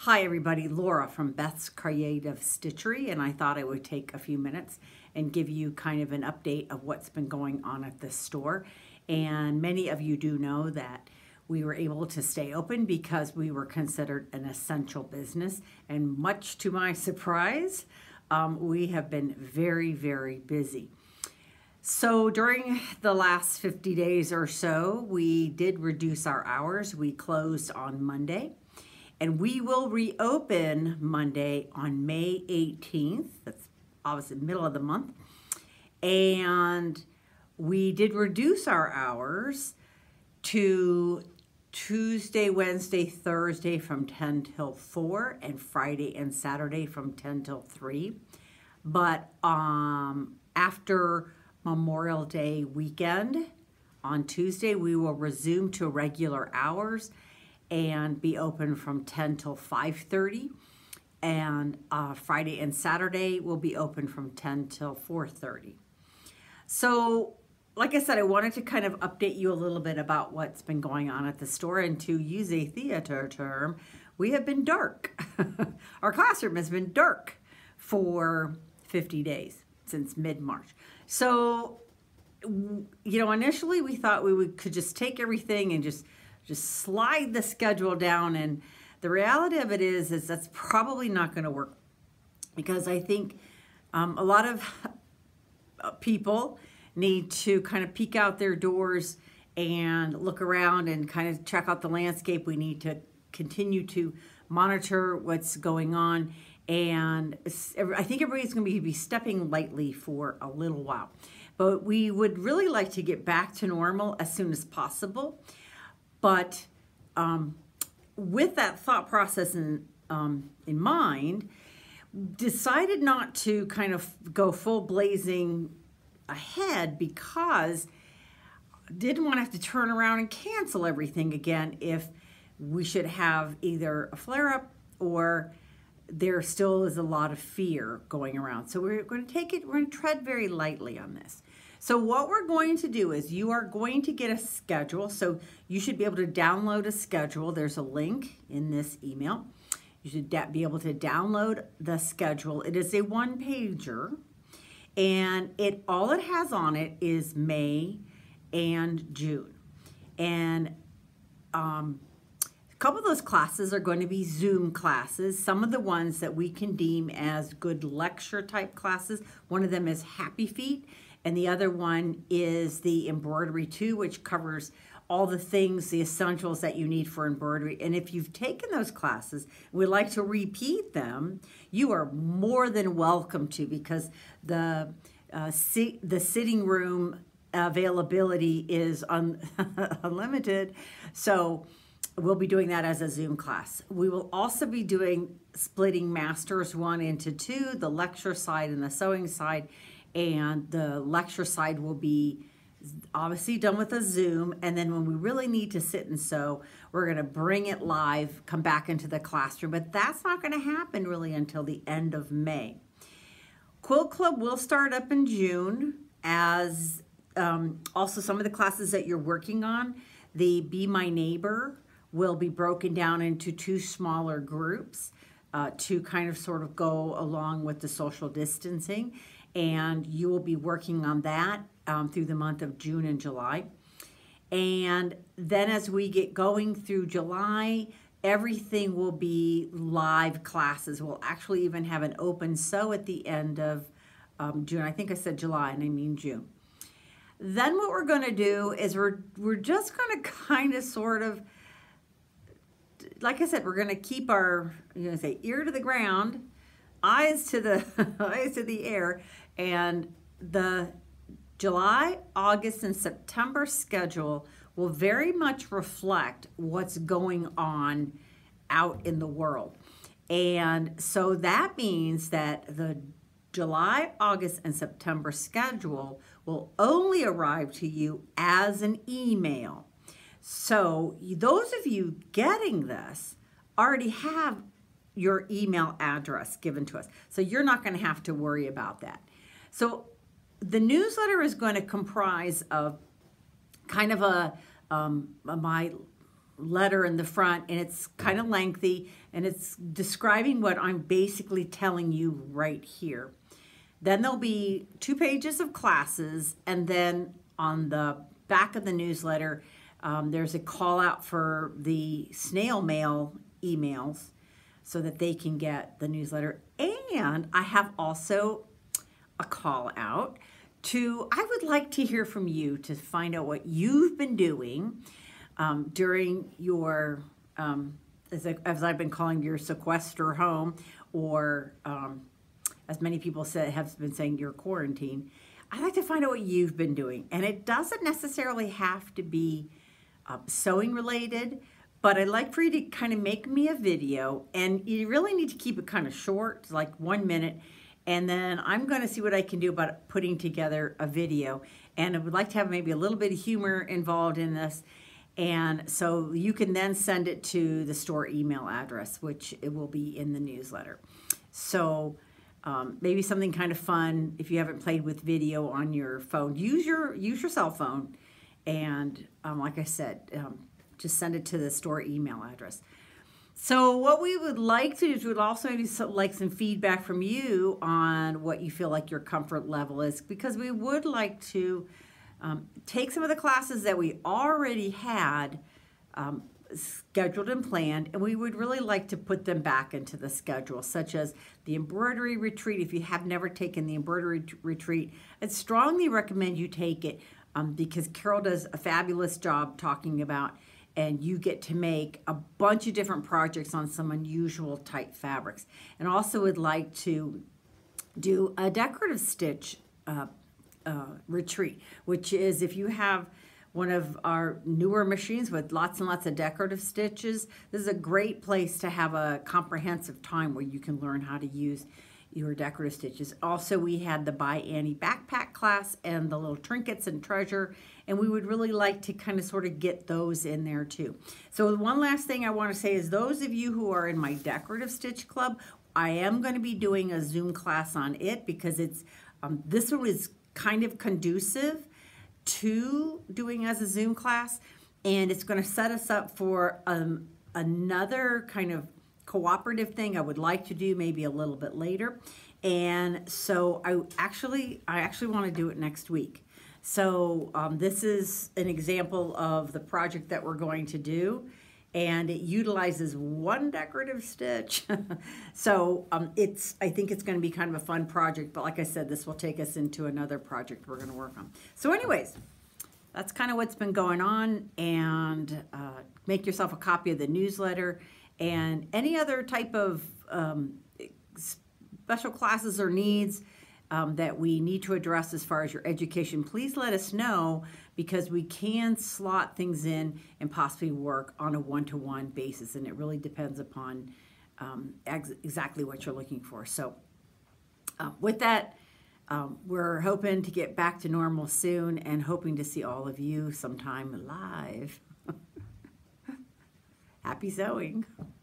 Hi everybody, Laura from Beth's Creative Stitchery, and I thought I would take a few minutes and give you kind of an update of what's been going on at the store. And many of you do know that we were able to stay open because we were considered an essential business, and much to my surprise, we have been very, very busy. So during the last 50 days or so, we did reduce our hours. We closed on Monday. And we will reopen Monday on May 18th. That's obviously middle of the month. And we did reduce our hours to Tuesday, Wednesday, Thursday from 10 till 4 and Friday and Saturday from 10 till 3. But after Memorial Day weekend on Tuesday, we will resume to regular hours and be open from 10 till 5:30, and Friday and Saturday will be open from 10 till 4:30. So like I said, I wanted to kind of update you a little bit about what's been going on at the store, and to use a theater term, we have been dark. Our classroom has been dark for 50 days since mid-March. So, initially we thought could just take everything and just slide the schedule down, and the reality of it is that's probably not going to work, because I think a lot of people need to kind of peek out their doors and look around and kind of check out the landscape. We need to continue to monitor what's going on, and I think everybody's going to be stepping lightly for a little while, but we would really like to get back to normal as soon as possible. But with that thought process in mind, decided not to kind of go full blazing ahead, because didn't want to have to turn around and cancel everything again if we should have either a flare-up or there still is a lot of fear going around. So we're going to tread very lightly on this. So what we're going to do is you are going to get a schedule. So you should be able to download a schedule. There's a link in this email. You should be able to download the schedule. It is a one-pager, and all it has on it is May and June. And a couple of those classes are going to be Zoom classes. Some of the ones that we can deem as good lecture type classes. One of them is Happy Feet, and the other one is the Embroidery 2, which covers all the things, the essentials that you need for embroidery. And if you've taken those classes and would like to repeat them, you are more than welcome to, because the sitting room availability is unlimited. So we'll be doing that as a Zoom class. We will also be splitting Masters 1 into 2, the lecture side and the sewing side. And the lecture side will be obviously done with a Zoom. And then when we really need to sit and sew, we're going to bring it live, come back into the classroom. But that's not going to happen really until the end of May. Quilt Club will start up in June, as also some of the classes that you're working on. The Be My Neighbor will be broken down into 2 smaller groups to kind of sort of go along with the social distancing. And you will be working on that through the month of June and July. And then as we get going through July, everything will be live classes. We'll actually even have an open sew at the end of June. I think I said July, and I mean June. Then what we're going to do is we're just going to kind of sort of, like I said, we're going to keep our, ear to the ground, eyes to the air, and the July, August, and September schedule will very much reflect what's going on out in the world. And so that means that the July, August, and September schedule will only arrive to you as an email. So those of you getting this already have your email address given to us. So you're not going to have to worry about that. So the newsletter is going to comprise of kind of my letter in the front, and it's kind of lengthy, and it's describing what I'm basically telling you right here. Then there'll be 2 pages of classes, and then on the back of the newsletter, there's a call out for the snail mail emails so that they can get the newsletter. And I have also a call out to, I would like to hear from you to find out what you've been doing during your, as I've been calling your sequester home, or as many people have been saying, your quarantine. I'd like to find out what you've been doing. And it doesn't necessarily have to be sewing related, but I'd like for you to kind of make me a video, and you really need to keep it kind of short, like 1 minute. And then I'm going to see what I can do about putting together a video. And I would like to have maybe a little bit of humor involved in this. And so you can then send it to the store email address, which it will be in the newsletter. So maybe something kind of fun. If you haven't played with video on your phone, use your cell phone. And like I said, just send it to the store email address. So what we would like to do is we would also maybe like some feedback from you on what you feel like your comfort level is, because we would like to take some of the classes that we already had scheduled and planned, and we would really like to put them back into the schedule, such as the embroidery retreat. If you have never taken the embroidery retreat, I'd strongly recommend you take it because Carol does a fabulous job talking about, and you get to make a bunch of different projects on some unusual type fabrics. And also would like to do a decorative stitch retreat, which is if you have one of our newer machines with lots and lots of decorative stitches, this is a great place to have a comprehensive time where you can learn how to use your decorative stitches. Also, we had the By Annie backpack class and the little trinkets and treasure, and we would really like to kind of sort of get those in there too. So one last thing I want to say is those of you who are in my decorative stitch club, I am going to be doing a Zoom class on it because it's this one is kind of conducive to doing as a Zoom class, and it's going to set us up for another kind of cooperative thing I would like to do maybe a little bit later. And so I actually want to do it next week. So this is an example of the project that we're going to do, and it utilizes one decorative stitch. So I think it's going to be kind of a fun project, but like I said, this will take us into another project we're going to work on. So anyways, that's kind of what's been going on, and make yourself a copy of the newsletter. And any other type of special classes or needs that we need to address as far as your education, please let us know, because we can slot things in and possibly work on a one-to-one basis, and it really depends upon exactly what you're looking for. So with that, we're hoping to get back to normal soon and hoping to see all of you sometime live. Happy sewing.